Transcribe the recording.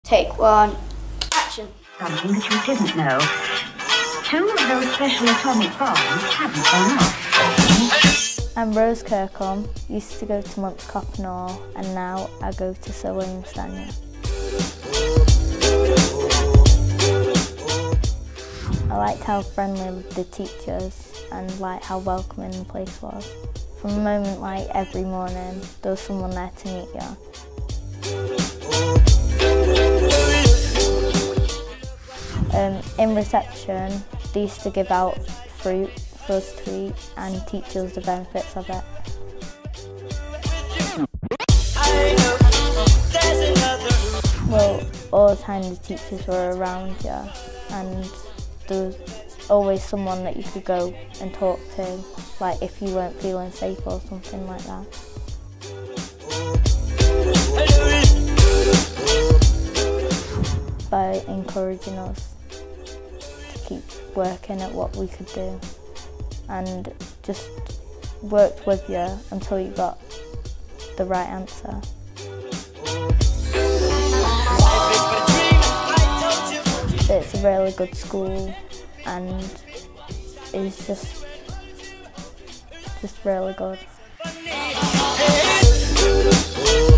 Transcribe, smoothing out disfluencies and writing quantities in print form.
Take one, action. Something that you didn't know. 2 of those special atomic bombs haven't gone off. I'm Rose Kirkham, used to go to Monks Coppenor and now I go to Sir William Stanier. I liked how friendly the teachers and liked how welcoming the place was. From a moment like every morning, there was someone there to meet you. In reception, they used to give out fruit for us to eat and teach us the benefits of it. Well, all the time the teachers were around you and there was always someone that you could go and talk to, like if you weren't feeling safe or something like that. By encouraging us to keep working at what we could do and just worked with you until you got the right answer. It's a really good school and it's just really good.